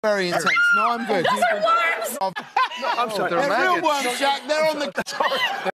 Very intense. No, I'm good. Those are worms! I'm sorry. They're real worms, Jack. They're on the...